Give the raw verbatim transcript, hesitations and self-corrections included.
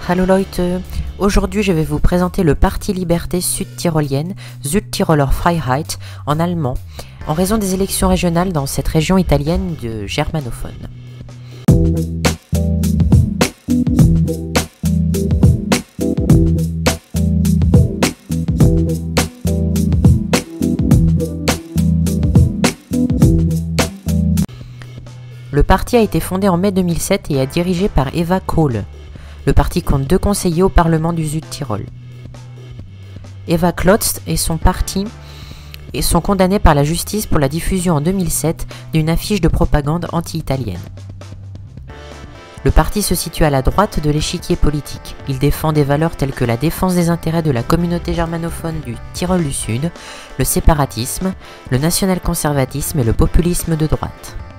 Hallo Leute, aujourd'hui je vais vous présenter le Parti Liberté Südtirolienne, Südtiroler Freiheit en allemand, en raison des élections régionales dans cette région italienne de germanophone. Le parti a été fondé en mai deux mille sept et est dirigé par Eva Kohle. Le parti compte deux conseillers au Parlement du Südtirol. Eva Klotz et son parti sont condamnés par la justice pour la diffusion en deux mille sept d'une affiche de propagande anti-italienne. Le parti se situe à la droite de l'échiquier politique. Il défend des valeurs telles que la défense des intérêts de la communauté germanophone du Tyrol du Sud, le séparatisme, le national-conservatisme et le populisme de droite.